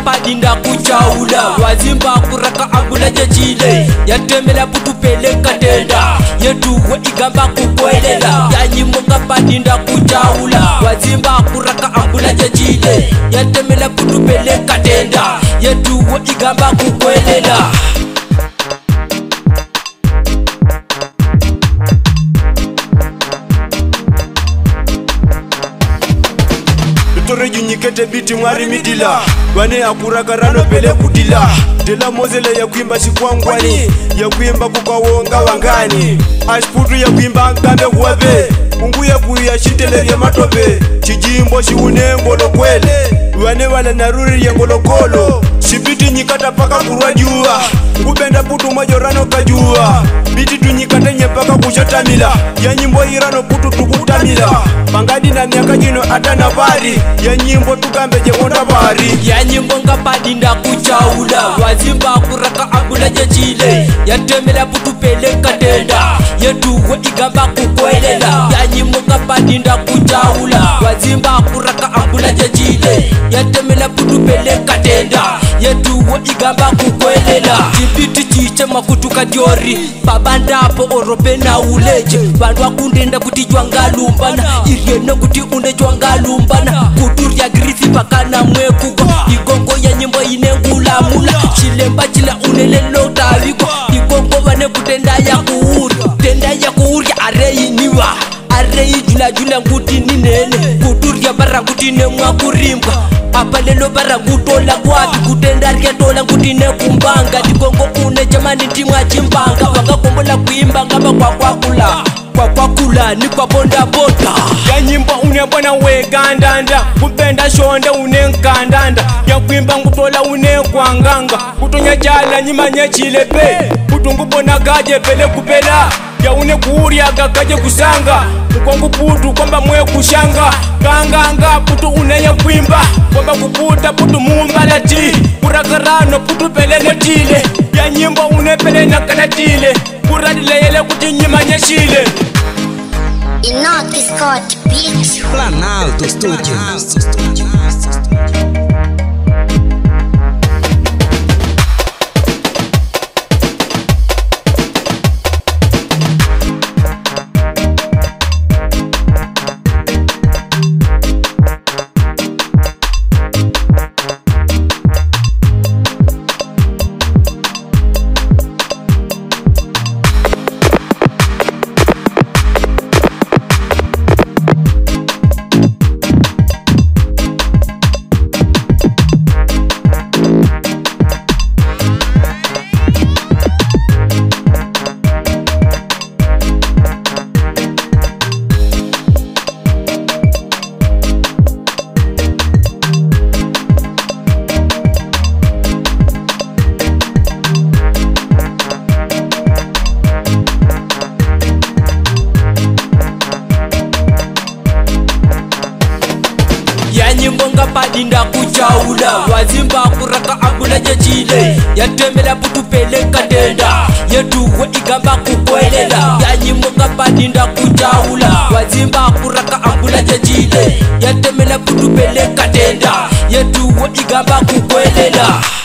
padinda kuchaula wazimba kuraka ambula jechile yatemela putupele katenda yetuwe igamba kukwelela yanyimboka padinda kuchaula wazimba kuraka ambula jechile yatemela putupele katenda yetuwe igamba kukwelela Junyikete biti mwari midila wane akuraka rano pele kudila dela mozele ya kuimba shikwangwani ya kuimba kukawonga wangani ashputu ya kuimba ngambe huwabe ungu ya kuya shintele ya matope chijimbo shiune ngolo kwele wane wala naruri ya ngolo kolo shibiti nyikata paka kurwa jua ngubenda putu majorano kajua biti tunyikate nye paka kushatamila ya nyimbo irano putu tukutamila pangadi na miaka jino atana bari ya nyimbo tukambe jekonda bari ya nyimbo nga padinda kuchaula wazimba kuraka ambula jechile yatemela putupele katenda yetuwe igamba kukwelela ya nyimbo nga padinda kuchaula wazimba kuraka ambula jechile yatemela putupele katenda yetuwe igamba kukwelela jibiti chiche makutuka diori babandapo orope na uleje bandu akundenda kuti jwangalumbana irieno kuti une jwangalumbana kuturya grisi pakana mwekuko igongo ya nyimbo inengulamula chilemba chila unelelo taviko igongo vane kutenda ya kuurya areyi niwa areyi jula nguti ninene kuturya bara nguti nemwa kurimbwa apa lelo bara ngutola kwapi kutenda rietola nguti nekumbanga tigongo une jamani timwa chimbanga vakakombola kuimba ngaba kwakula ni kwa bonda bota ya nyimbo unebona wegandanda kupenda shonde unenkandanda ya kuimba ngutola unekwanganga kutonya jala nyimanye chilepe kutungubona gaje pele kupela ya une kuurya gagaje kusanga mkongu putu kwamba mwe kushanga kanganga putu unenya kuimba kwamba kuputa putu mumbalati kurakarano putu pele netile ya nyimbo unepele na kanatile kuradile yele kuti nyimanye shile Enoch Scott Beats Planalto Studios. nyimbo nga padinda kuchaula wazimba kuraka ambula jechile yatemela putupele katenda yetuwe igamba kukwelela ya nyimbo nga padinda kuchaula wazimba kuraka ambula jechile yatemela putupele katenda yetuwe igamba kukwelela